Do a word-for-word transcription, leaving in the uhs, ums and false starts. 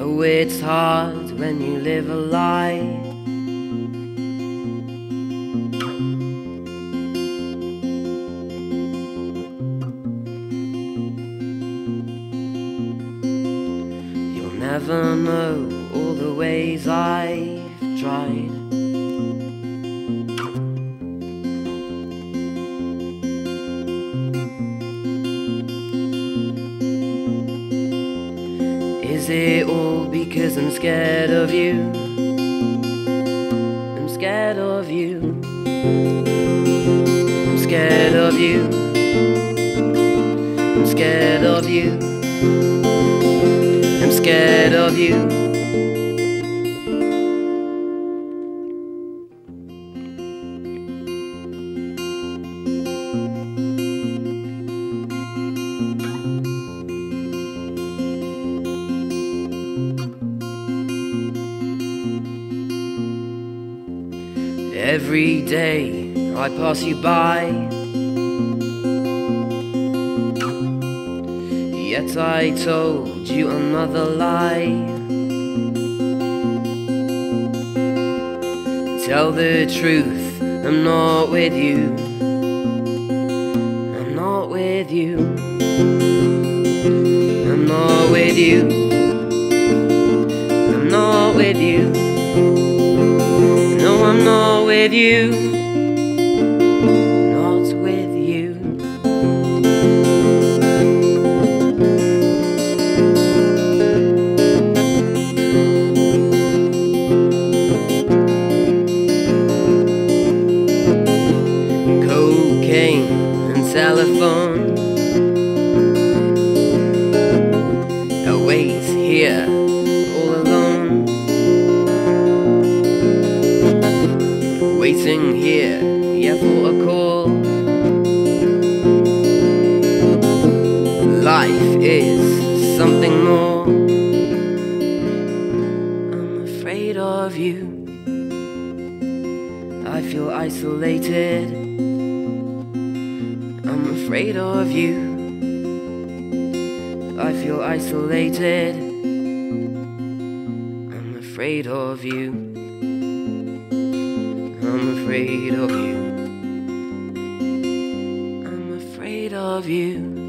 Oh, it's hard when you live a lie. You'll never know all the ways I've tried. Is it all because I'm scared of you? I'm scared of you. I'm scared of you. I'm scared of you. I'm scared of you. Every day I pass you by, yet I told you another lie. Tell the truth, I'm not with you. I'm not with you. I'm not with you. I'm not with you. No, I'm not with you. Not with you. Cocaine and telephone, I wait here all alone, waiting here, yeah, for a call. Life is something more. I'm afraid of you. I feel isolated. I'm afraid of you. I feel isolated. I'm afraid of you. I'm afraid of you. I'm afraid of you.